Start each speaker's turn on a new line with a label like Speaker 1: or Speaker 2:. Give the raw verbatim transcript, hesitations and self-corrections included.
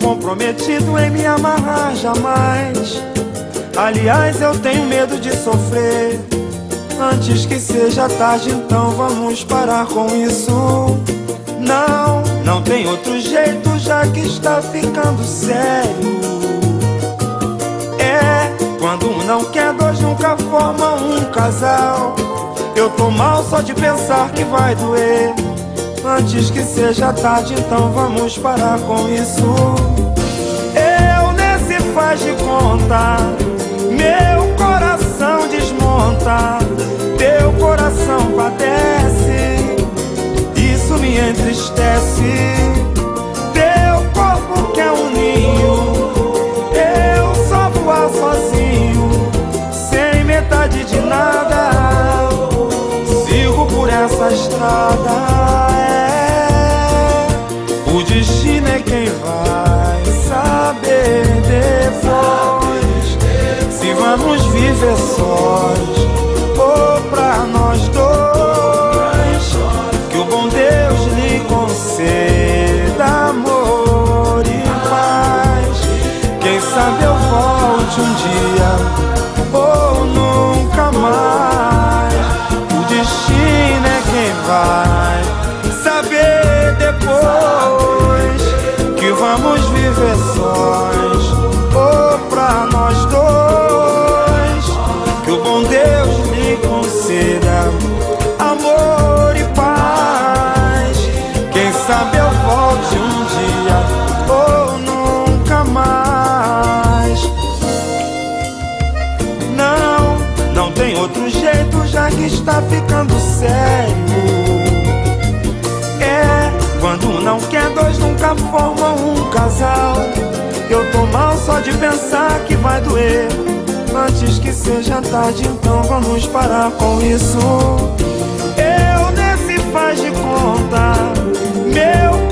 Speaker 1: comprometido em me amarrar jamais. Aliás, eu tenho medo de sofrer antes que seja tarde, então vamos parar com isso. Não, não tem outro jeito, já que está ficando sério. É, quando um não quer, dois nunca formam um casal. Eu tô mal só de pensar que vai doer antes que seja tarde, então vamos parar com isso. Eu nesse faz de conta, meu coração desmonta, teu coração padece, isso me entristece. Teu corpo quer um ninho, eu só voar sozinho, sem metade de nada, sigo por essa estrada. É, o destino é quem vai saber depois, se vamos viver sós ou pra nós dois. Que o bom Deus lhe conceda amor e paz. Quem sabe eu volte um dia ou nunca mais. O destino é quem vai saber depois, que vamos viver sós ou pra nós dois. Que o bom Deus lhe conceda amor e paz. Quem sabe eu volte um dia ou nunca mais. Não, não tem outro jeito, já que está ficando sério. É, quando um não quer, dois nunca formam um casal. Eu tô mal só de pensar que vai doer antes que seja tarde, então vamos parar com isso. Eu nesse faz de conta, meu